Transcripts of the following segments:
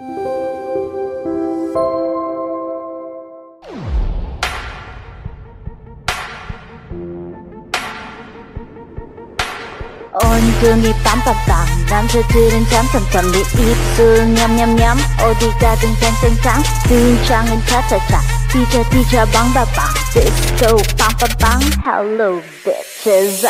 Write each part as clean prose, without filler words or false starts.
온종일 빰빰빰 남자들은 잠잠잠 네 입술 냠냠냠 어디가 땡땡땡땅 등장은 차차차 뒤져 방방방 디스코 빵빵빵 Hello bitches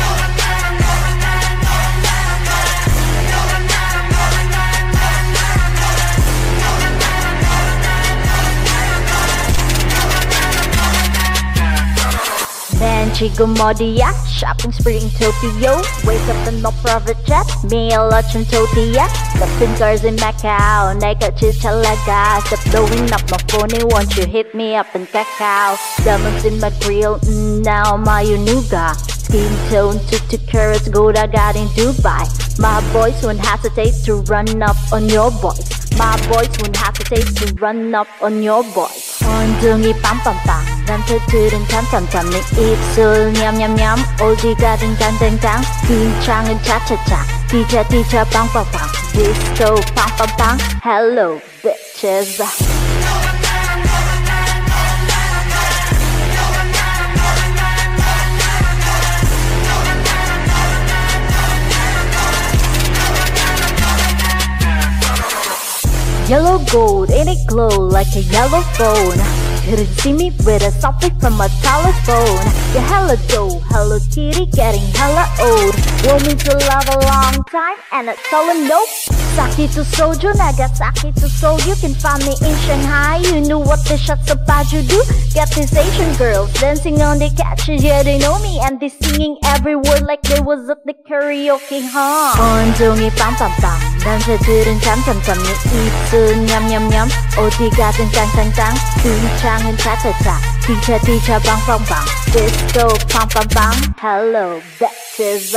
난 지금 어디야? Shopping spree in Tokyo Wake up in no private jet 매일 아침 토티야 Stuffing cars in Macau 내가 지쳐라가 Stop blowing up my phone Won't you hit me up in Kakao Diamonds in my grill Now my nougat Skin tone 2 carats gold I got in Dubai My boys won't hesitate to run up on your boys My boys won't hesitate to run up on your boys 온종일 빰빰빰 남자들은 잠잠잠 내 입술 냠냠냠 어디가 딩당당당 등장은 차차차 뒤져 빵빵빵 디스코 빵빵빵 Hello bitches Yellow gold, and it glow like a yellow phone Couldn't see me with a selfie from my telephone You're hella dope, Hello Kitty getting hella old Want me to love a long time, and I tell them nope Sake to soju, Nagasaki to Seoul You can find me in Shanghai You know what the shots about you do Got these Asian girls dancing on the couches Yeah, they know me, and they singing every word like they was at the karaoke, huh? 온종일 빰빰빰 남자들은 잠잠잠 내 입술 냠냠냠 어디가 땡땅땅땅 등장은 차차차 뒤져 방방방 디스코 팡팡팡 Hello bitches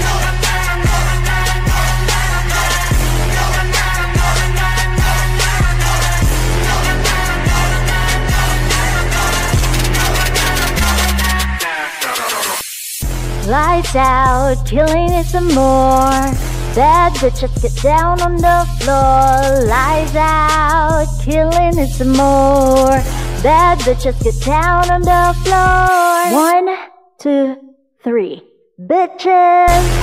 Lights out, killing it some more Bad bitches get down on the floor Lights out, killing it some more Bad bitches get down on the floor 1, 2, 3 Bitches